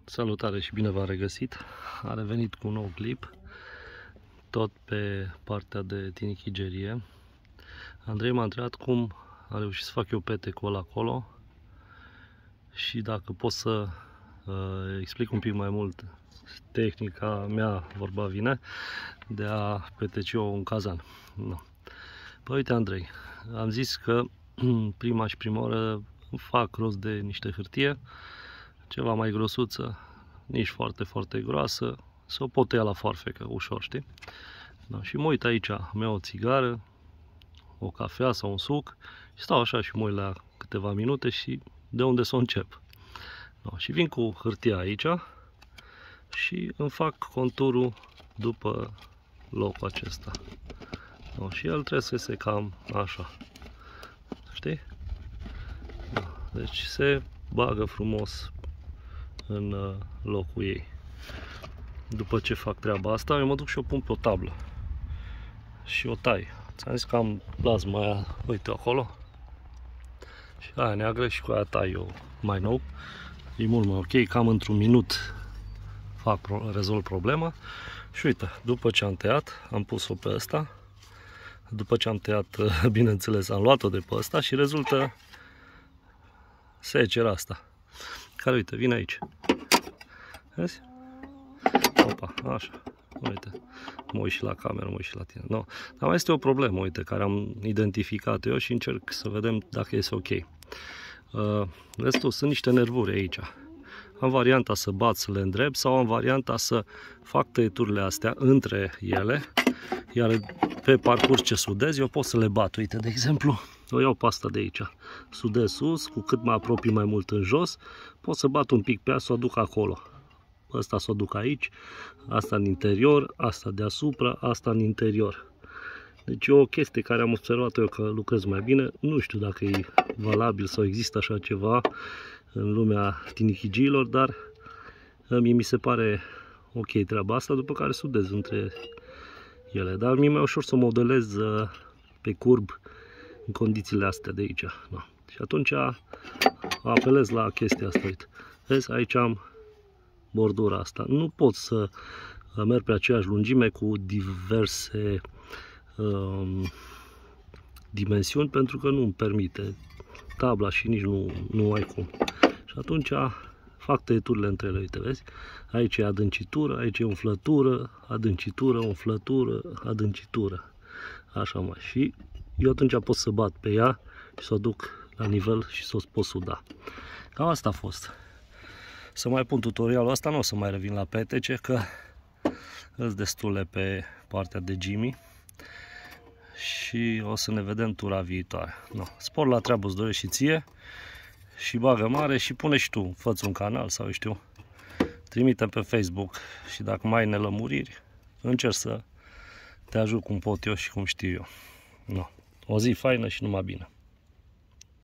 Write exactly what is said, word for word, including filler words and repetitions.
Salutare și bine v-am regăsit! A revenit cu un nou clip, tot pe partea de tinichigerie. Andrei m-a întrebat cum am reușit să fac eu petecul acolo și dacă pot să uh, explic un pic mai mult tehnica mea, vorba vine, de a peteci eu un cazan. No. Păi uite, Andrei, am zis că prima și prima oră fac rost de niște hârtie, ceva mai grosuță, nici foarte, foarte groasă, să o pot ia la foarfecă, ușor, știi? Da, și mă uit aici, îmi iau o țigară, o cafea sau un suc și stau așa și mă uit la câteva minute și de unde să o încep. Da, și vin cu hârtia aici și îmi fac conturul după locul acesta. Da, și el trebuie să se cam așa, știi? Da, deci se bagă frumos în locul ei. După ce fac treaba asta, eu mă duc și o pun pe o tablă și o tai. Ți-am zis că am plasma aia, uite acolo, și aia neagră și cu aia tai eu mai nou. E mult mai ok, cam într-un minut fac, rezolv problema. Și uite, după ce am tăiat, am pus-o pe ăsta. După ce am tăiat, bineînțeles, am luat-o de pe ăsta și rezultă secera asta, care, uite, vine aici. Vezi? Opa, așa, uite, mă uit și la cameră, mă uit și la tine. No. Dar mai este o problemă, uite, care am identificat eu și încerc să vedem dacă este ok. Uh, vezi tu, sunt niște nervuri aici. Am varianta să bat, să le îndrept, sau am varianta să fac tăieturile astea între ele, iar pe parcurs ce sudez, eu pot să le bat. Uite, de exemplu, o iau pe asta de aici, sudez sus, cu cât mă apropii mai mult în jos, pot să bat un pic pe ea, să o duc acolo. Asta să o duc aici, asta în interior, asta deasupra, asta în interior. Deci e o chestie care am observat eu că lucrez mai bine. Nu știu dacă e valabil sau există așa ceva în lumea tinichigiilor, dar mie mi se pare ok treaba asta, după care sudez între ele. Dar mie mai ușor să modelez pe curb în condițiile astea de aici. Da. Și atunci apelez la chestia asta. Uite. Vezi, aici am bordura asta. Nu pot să merg pe aceeași lungime cu diverse um, dimensiuni, pentru că nu îmi permite tabla și nici nu, nu ai cum. Și atunci fac tăieturile între ele, uite, vezi? Aici e adâncitură, aici e umflătură, adâncitură, umflătură, adâncitură. Așa mai. Și eu atunci pot să bat pe ea și să o duc la nivel și să o pot suda. Cam asta a fost. Să mai pun tutorialul ăsta, nu o să mai revin la petece, că sunt destule pe partea de Jimmy și o să ne vedem tura viitoare. No. Spor la treabă, îți dorești și ție și bagă mare și pune și tu, fă-ți un canal sau știu, trimite pe Facebook și dacă mai ai nelămuriri, încerc să te ajut cum pot eu și cum știu eu. No. O zi faină și numai bine!